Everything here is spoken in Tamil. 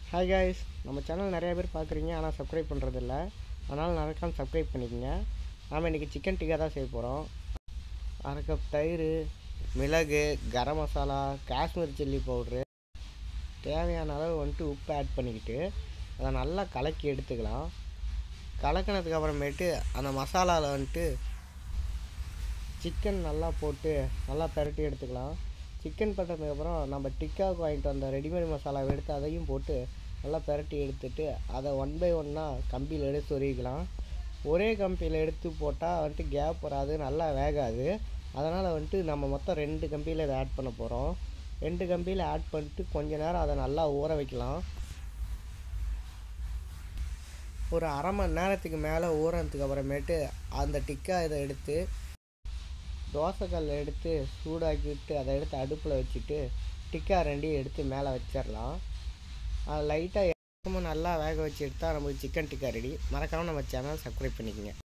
ஹாய் காய்ஸ், நம்ம சேனல் நிறையா பேர் பார்க்குறீங்க, ஆனால் சப்ஸ்கிரைப் பண்ணுறதில்ல. அதனால் மறக்காமல் சப்ஸ்கிரைப் பண்ணிக்கோங்க. நாம் இன்றைக்கி சிக்கன் டிக்கா தான் செய்ய போகிறோம். அரை கப் தயிர், மிளகு, கரம் மசாலா, காஷ்மீர் சில்லி பவுட்ரு, தேவையான அளவு உப்பு ஆட் பண்ணிக்கிட்டு அதை நல்லா கலக்கி எடுத்துக்கலாம். கலக்கினதுக்கு அப்புறமேட்டு அந்த மசாலாவில் சிக்கன் நல்லா போட்டு நல்லா பெரட்டி எடுத்துக்கலாம். சிக்கன் பண்ணுறதுக்கப்புறம் நம்ம டிக்காவுக்கு வாங்கிட்டு வந்த ரெடிமேட் மசாலாவை எடுத்து அதையும் போட்டு நல்லா பெரட்டி எடுத்துட்டு அதை 1 பை 1 கம்பியில் எடுத்து சொருகிக்கலாம். ஒரே கம்பியில் எடுத்து போட்டால் கேப் வராது, நல்லா வேகாது. அதனால் நம்ம மொத்தம் 2 கம்பியில் இதை ஆட் பண்ண போகிறோம். 2 கம்பியில் ஆட் பண்ணிட்டு கொஞ்ச நேரம் அதை நல்லா ஊற வைக்கலாம். ஒரு அரை மணி நேரத்துக்கு மேலே ஊறினதுக்கு அப்புறமேட்டு அந்த டிக்கா இதை எடுத்து தோசைக்கல் எடுத்து சூடாக்கிவிட்டு அதை எடுத்து அடுப்பில் வச்சுட்டு டிக்கா 2 எடுத்து மேலே வச்சிடலாம். அது லைட்டாக நல்லா வேக வச்சு எடுத்தால் நமக்கு சிக்கன் டிக்கா ரெடி. மறக்காமல் நம்ம சேனல் சப்ஸ்கிரைப் பண்ணிக்கோங்க.